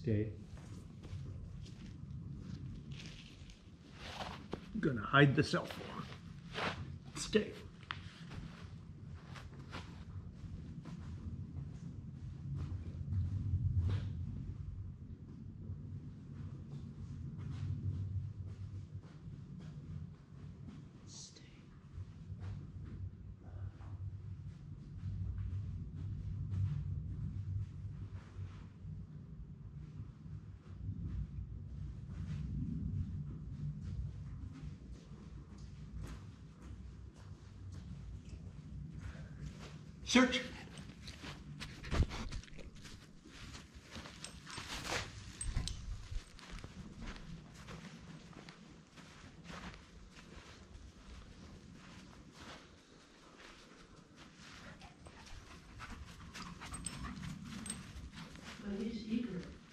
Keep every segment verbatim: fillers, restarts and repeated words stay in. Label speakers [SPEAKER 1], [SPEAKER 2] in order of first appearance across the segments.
[SPEAKER 1] Stay. I'm gonna hide the cell phone. Stay. Search.
[SPEAKER 2] But he's eager.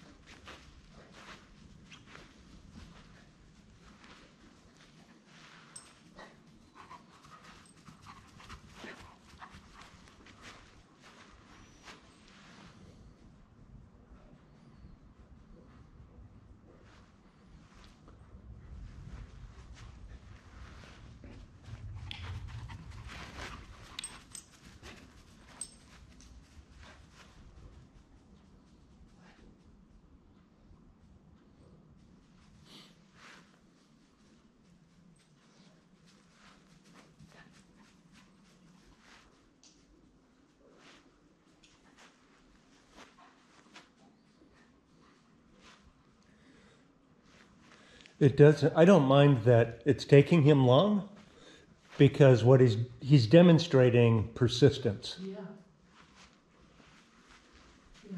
[SPEAKER 1] It does. I don't mind that it's taking him long, because what he's he's demonstrating persistence.
[SPEAKER 2] Yeah. Yeah.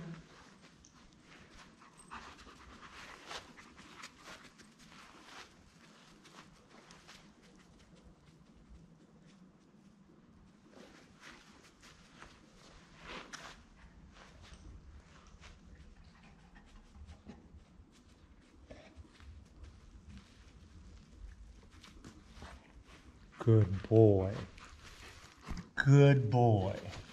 [SPEAKER 1] Good boy. Good boy.